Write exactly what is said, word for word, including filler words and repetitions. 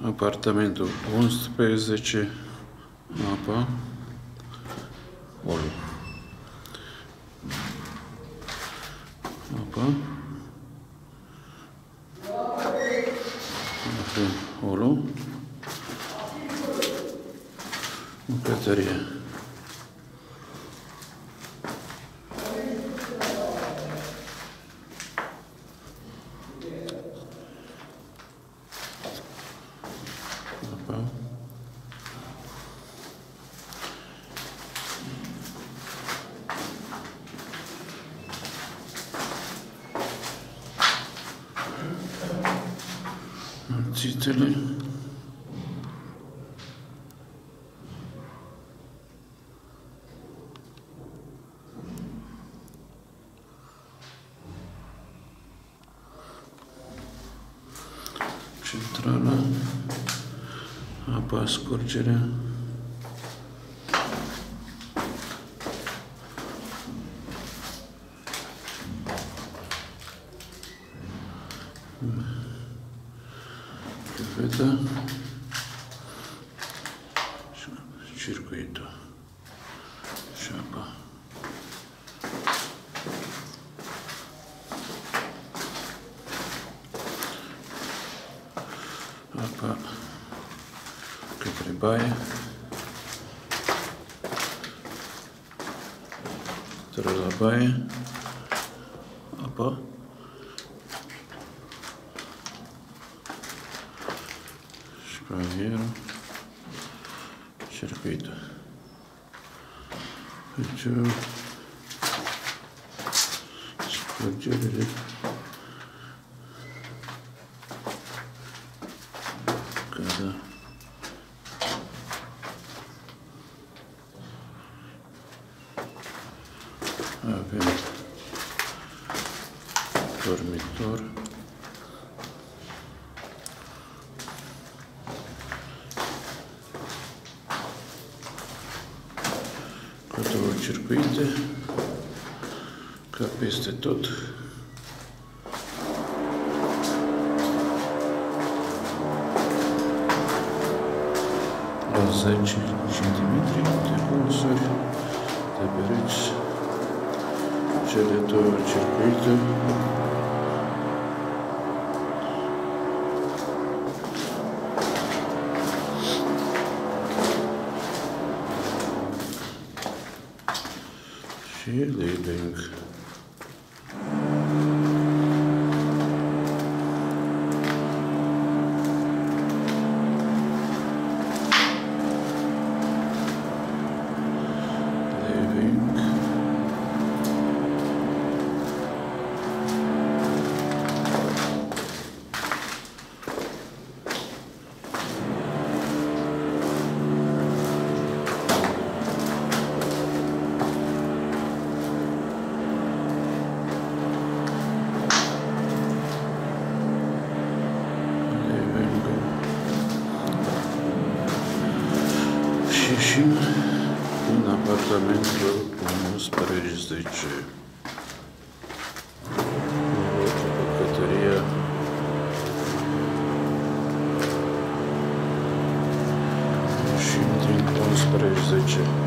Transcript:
Apartamentul unsprezece, apa, olu. Apa. Avem olu. Bucătărie. Apa. Țitele. Centrala. Apa, scurgerea. Cuveta și circuitul și apa. Apa către baie, de la baie, apa. Șpavierul, circuitul. Piciorul, scurgerile. Cada. Avem dormitor. Cu două circuite, ca peste tot. La zece centimetri de colțuri, de pereți, cele două circuite. Și living. Living. Și în apartamentul unsprezece. Bucătăria. Și din unsprezece.